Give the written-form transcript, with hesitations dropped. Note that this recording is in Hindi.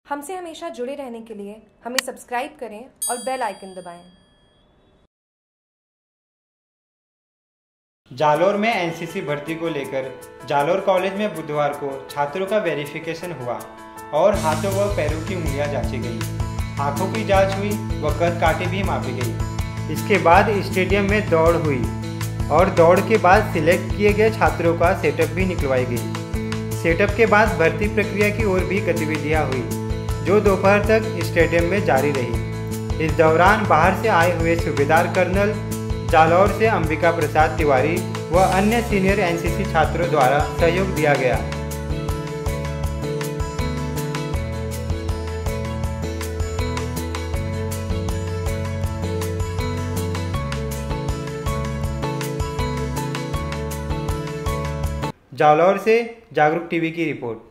हमसे हमेशा जुड़े रहने के लिए हमें सब्सक्राइब करें और बेल आइकन दबाएं। जालोर में एनसीसी भर्ती को लेकर जालोर कॉलेज में बुधवार को छात्रों का वेरिफिकेशन हुआ और हाथों व पैरों की उंगलियां जांची गई, आंखों की जांच हुई व कद काठी भी मापी गई। इसके बाद स्टेडियम में दौड़ हुई और दौड़ के बाद सिलेक्ट किए गए छात्रों का सेटअप भी निकलवाई गई। सेटअप के बाद भर्ती प्रक्रिया की ओर भी गतिविधियां हुई, जो दोपहर तक स्टेडियम में जारी रही। इस दौरान बाहर से आए हुए सूबेदार कर्नल, जालौर से अंबिका प्रसाद तिवारी व अन्य सीनियर एनसीसी छात्रों द्वारा सहयोग दिया गया। जालौर से जागरूक टीवी की रिपोर्ट।